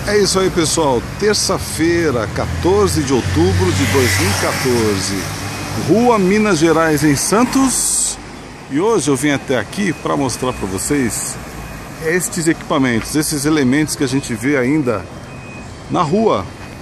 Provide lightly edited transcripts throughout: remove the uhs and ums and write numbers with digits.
É isso aí, pessoal. Terça-feira, 14 de outubro de 2014, Rua Minas Gerais, em Santos. E hoje eu vim até aqui para mostrar para vocês estes equipamentos, esses elementos que a gente vê ainda na rua,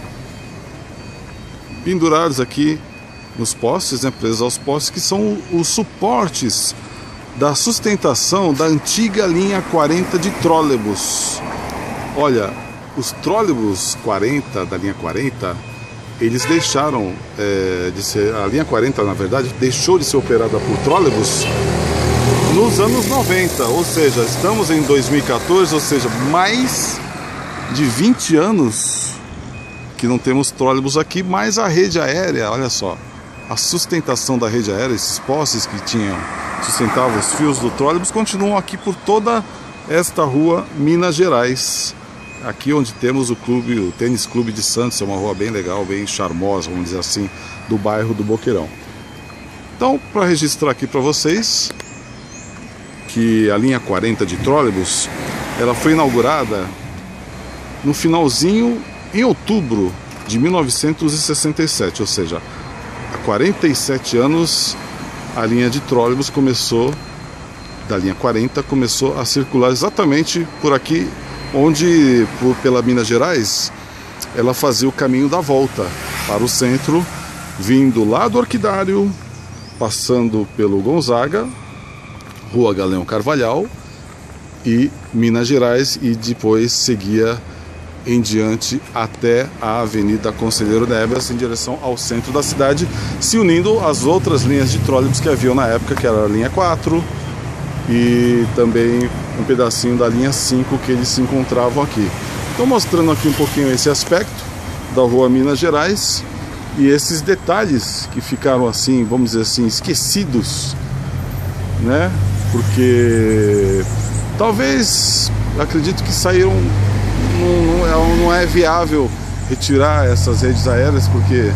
pendurados aqui nos postes, né, presos aos postes, que são os suportes da sustentação da antiga linha 40 de trólebus. Olha, os trólebus 40, da linha 40, eles deixaram de ser... A linha 40, na verdade, deixou de ser operada por trólebus nos anos 90, ou seja, estamos em 2014, ou seja, mais de 20 anos que não temos trólebus aqui, mas a rede aérea, olha só, a sustentação da rede aérea, esses postes que sustentavam os fios do trólebus, continuam aqui por toda esta rua Minas Gerais. Aqui onde temos o Tênis Clube de Santos, é uma rua bem legal, bem charmosa, vamos dizer assim, do bairro do Boqueirão. Então, para registrar aqui para vocês que a linha 40 de trólebus, ela foi inaugurada no finalzinho, em outubro de 1967, ou seja, há 47 anos a linha de trólebus da linha 40, começou a circular exatamente por aqui, onde, pela Minas Gerais, ela fazia o caminho da volta para o centro, vindo lá do Orquidário, passando pelo Gonzaga, Rua Galeão Carvalhal e Minas Gerais, e depois seguia em diante até a Avenida Conselheiro Neves, em direção ao centro da cidade, se unindo às outras linhas de trólebus que haviam na época, que era a linha 4 e também um pedacinho da linha 5 que eles se encontravam aqui. Estou mostrando aqui um pouquinho esse aspecto da Rua Minas Gerais e esses detalhes que ficaram assim, vamos dizer assim, esquecidos, né? Porque talvez, acredito que saíram, não é viável retirar essas redes aéreas, porque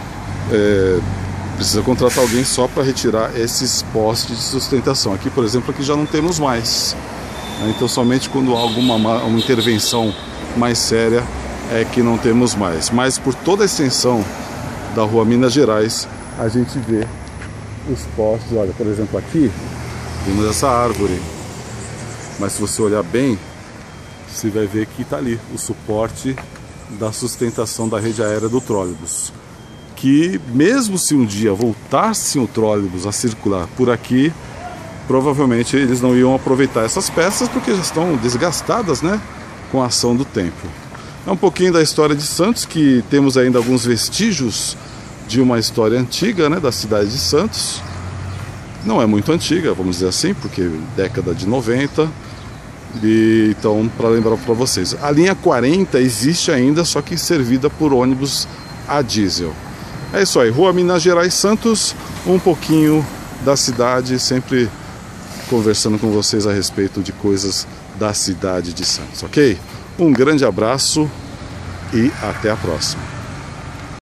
precisa contratar alguém só para retirar esses postes de sustentação. Aqui, por exemplo, aqui já não temos mais. Então somente quando há uma intervenção mais séria é que não temos mais. Mas por toda a extensão da Rua Minas Gerais a gente vê os postes. Olha, por exemplo, aqui temos essa árvore, mas se você olhar bem, você vai ver que está ali o suporte da sustentação da rede aérea do trólebus, que mesmo se um dia voltassem o trólebus a circular por aqui, provavelmente eles não iam aproveitar essas peças, porque já estão desgastadas, né, com a ação do tempo. É um pouquinho da história de Santos, que temos ainda alguns vestígios de uma história antiga, né, da cidade de Santos. Não é muito antiga, vamos dizer assim, porque década de 90. E, então, para lembrar para vocês, a linha 40 existe ainda, só que servida por ônibus a diesel. É isso aí, Rua Minas Gerais, Santos, um pouquinho da cidade, sempre conversando com vocês a respeito de coisas da cidade de Santos, ok? Um grande abraço e até a próxima.